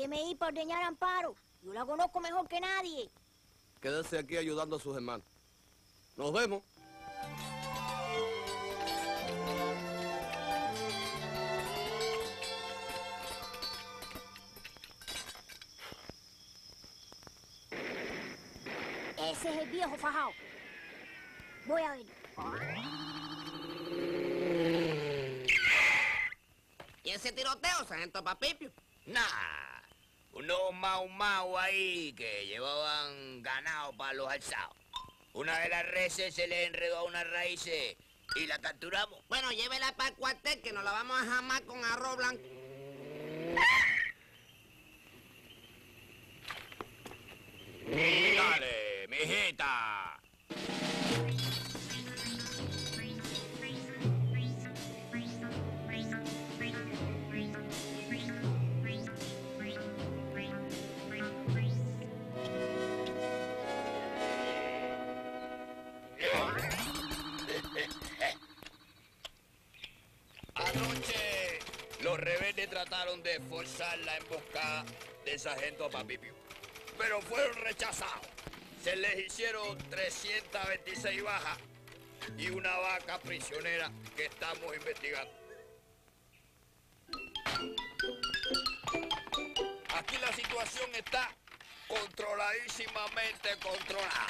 Déjeme ir para ordeñar a Amparo. Yo la conozco mejor que nadie. Quédese aquí ayudando a sus hermanos. Nos vemos. Ese es el viejo fajao. Voy a ver. ¿Y ese tiroteo, sargento Papipio? Nah, unos mau ahí que llevaban ganado para los alzados. Una de las reses se le enredó a unas raíces y la capturamos. Bueno, llévela para el cuartel que nos la vamos a jamar con arroz blanco. Dale, mijita. Anoche los rebeldes trataron de forzar la emboscada del sargento Papipio, pero fueron rechazados. Se les hicieron 326 bajas y una vaca prisionera que estamos investigando. Aquí la situación está controladísimamente controlada.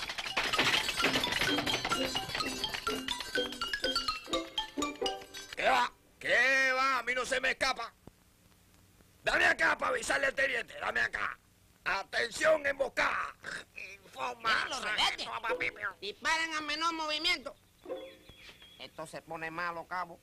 ¿Qué va? ¿Qué va? A mí no se me escapa. Dame acá para avisarle al teniente. Dame acá. Atención, emboscada. Informa. Los rebeldes disparan al menor movimiento. Esto se pone malo, cabo.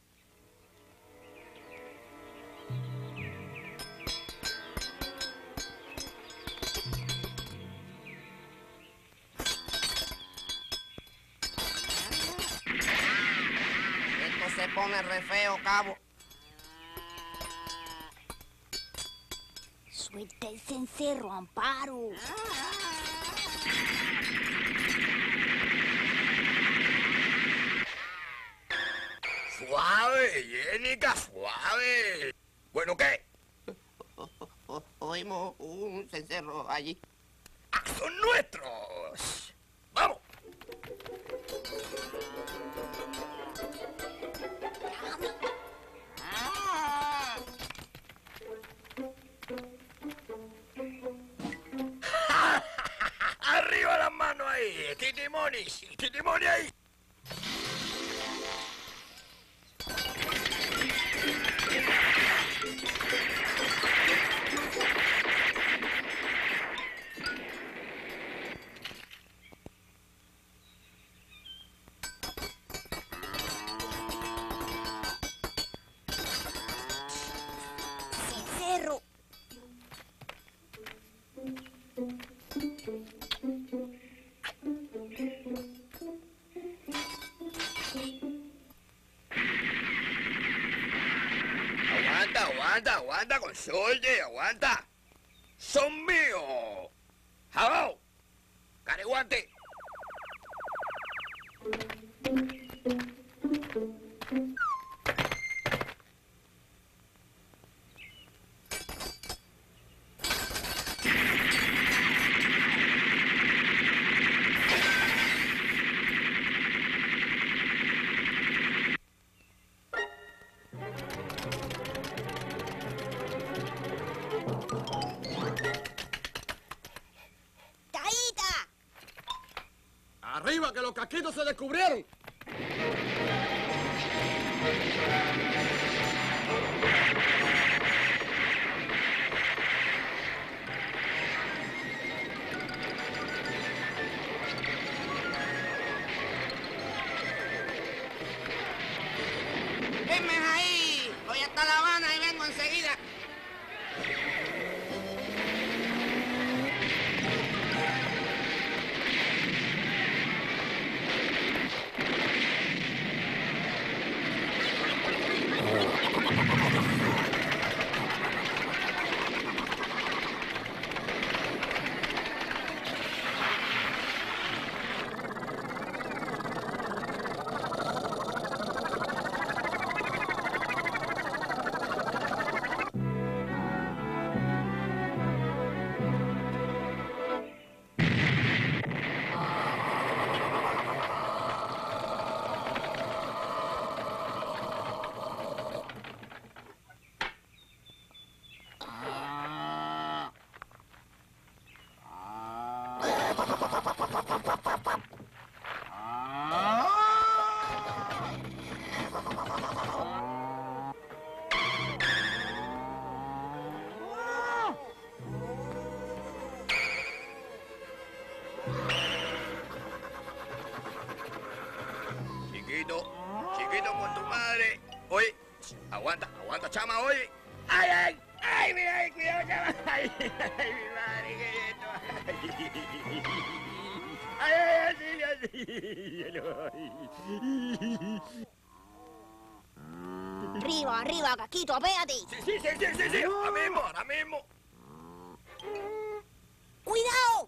Esto se pone re feo, cabo. Suelta el cencerro, Amparo. Suave, Jenica, suave. Bueno, ¿qué? Oímos un cencerro allí. ¡Ah, son nuestros! ¡Vamos! ¡Arriba las manos ahí! ¡Kitimoni ahí! Cencerro. Aguanta, consorte, aguanta. Son míos. Jabao, careguante. ¡Caída! ¡Arriba, que los casquitos se descubrieron! ¡Venme ahí! Voy hasta La Habana y vengo enseguida. Aguanta, chama, oye. Ay, mira, ay, cuidado, chama. Ay, mi madre, ¿qué es esto? Así. Arriba, arriba, Caquito, apéate. Sí. Ahora mismo. ¡Cuidado!